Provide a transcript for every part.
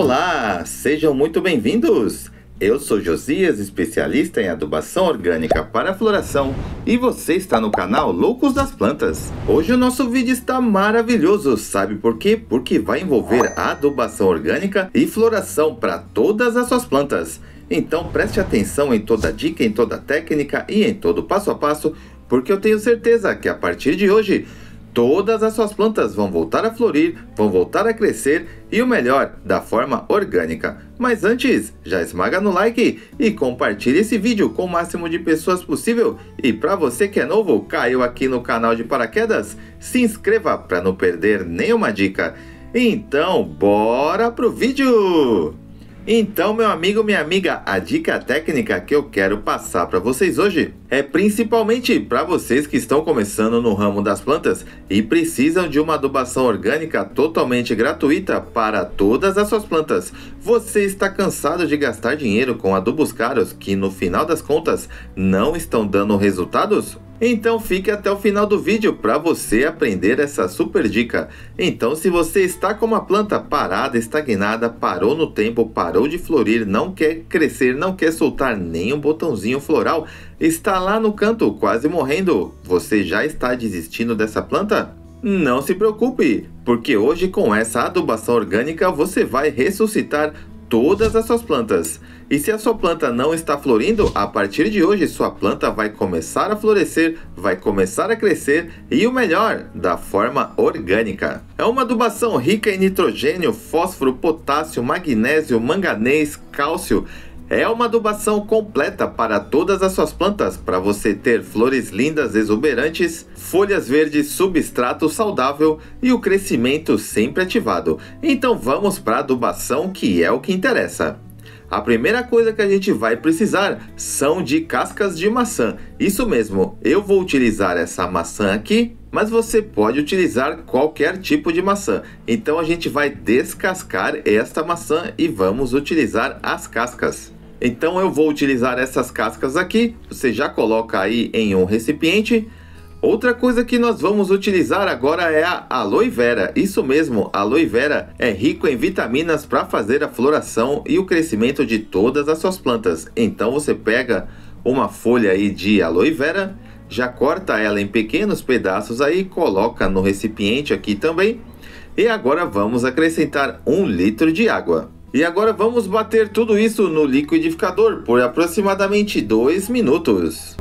Olá, sejam muito bem-vindos! Eu sou Josias, especialista em adubação orgânica para floração, e você está no canal Loucos das Plantas. Hoje o nosso vídeo está maravilhoso, sabe por quê? Porque vai envolver adubação orgânica e floração para todas as suas plantas. Então preste atenção em toda dica, em toda técnica e em todo passo a passo, porque eu tenho certeza que a partir de hoje todas as suas plantas vão voltar a florir, vão voltar a crescer e o melhor, da forma orgânica. Mas antes, já esmaga no like e compartilhe esse vídeo com o máximo de pessoas possível. E para você que é novo, caiu aqui no canal de paraquedas, se inscreva para não perder nenhuma dica. Então, bora pro vídeo! Então, meu amigo, minha amiga, a dica técnica que eu quero passar para vocês hoje é principalmente para vocês que estão começando no ramo das plantas e precisam de uma adubação orgânica totalmente gratuita para todas as suas plantas. Você está cansado de gastar dinheiro com adubos caros que no final das contas não estão dando resultados? Então fique até o final do vídeo para você aprender essa super dica. Então, se você está com uma planta parada, estagnada, parou no tempo, parou de florir, não quer crescer, não quer soltar nenhum botãozinho floral, está lá no canto quase morrendo, você já está desistindo dessa planta? Não se preocupe, porque hoje com essa adubação orgânica você vai ressuscitar todas as suas plantas. E se a sua planta não está florindo, a partir de hoje sua planta vai começar a florescer, vai começar a crescer e o melhor, da forma orgânica. É uma adubação rica em nitrogênio, fósforo, potássio, magnésio, manganês, cálcio. É uma adubação completa para todas as suas plantas, para você ter flores lindas, exuberantes, folhas verdes, substrato saudável e o crescimento sempre ativado. Então vamos para a adubação, que é o que interessa. A primeira coisa que a gente vai precisar são de cascas de maçã. Isso mesmo, eu vou utilizar essa maçã aqui, mas você pode utilizar qualquer tipo de maçã. Então a gente vai descascar esta maçã e vamos utilizar as cascas. Então eu vou utilizar essas cascas aqui, você já coloca aí em um recipiente. Outra coisa que nós vamos utilizar agora é a aloe vera. Isso mesmo, a aloe vera é rico em vitaminas para fazer a floração e o crescimento de todas as suas plantas. Então você pega uma folha aí de aloe vera, já corta ela em pequenos pedaços aí, coloca no recipiente aqui também. E agora vamos acrescentar 1 litro de água. E agora vamos bater tudo isso no liquidificador por aproximadamente 2 minutos.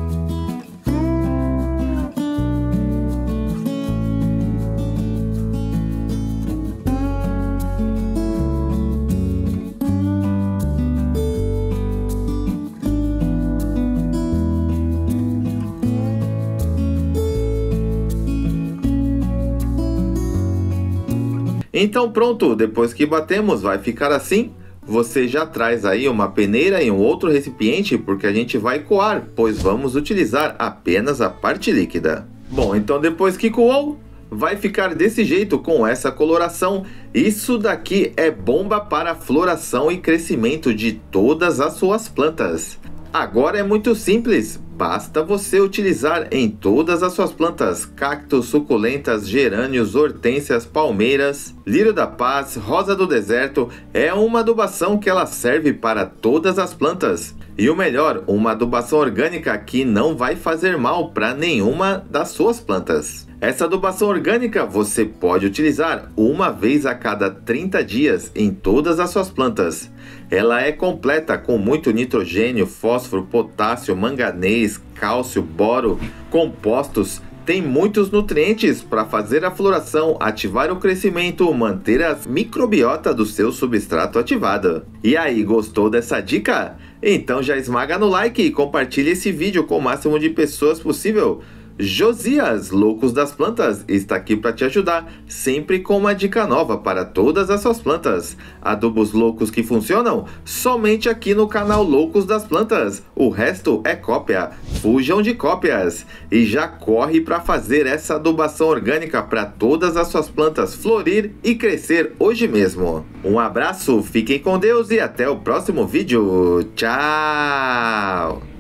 Então pronto, depois que batemos vai ficar assim. Você já traz aí uma peneira e um outro recipiente, porque a gente vai coar, pois vamos utilizar apenas a parte líquida. Bom, então depois que coou, vai ficar desse jeito com essa coloração. Isso daqui é bomba para a floração e crescimento de todas as suas plantas. Agora é muito simples, basta você utilizar em todas as suas plantas: cactos, suculentas, gerânios, hortênsias, palmeiras, lírio da paz, rosa do deserto. É uma adubação que ela serve para todas as plantas. E o melhor, uma adubação orgânica que não vai fazer mal para nenhuma das suas plantas. Essa adubação orgânica você pode utilizar uma vez a cada 30 dias em todas as suas plantas. Ela é completa com muito nitrogênio, fósforo, potássio, manganês, cálcio, boro, compostos. Tem muitos nutrientes para fazer a floração, ativar o crescimento, manter a microbiota do seu substrato ativada. E aí, gostou dessa dica? Então já esmaga no like e compartilhe esse vídeo com o máximo de pessoas possível. Josias, Loucos das Plantas, está aqui para te ajudar, sempre com uma dica nova para todas as suas plantas. Adubos loucos que funcionam? Somente aqui no canal Loucos das Plantas. O resto é cópia, fujam de cópias. E já corre para fazer essa adubação orgânica para todas as suas plantas florir e crescer hoje mesmo. Um abraço, fiquem com Deus e até o próximo vídeo. Tchau!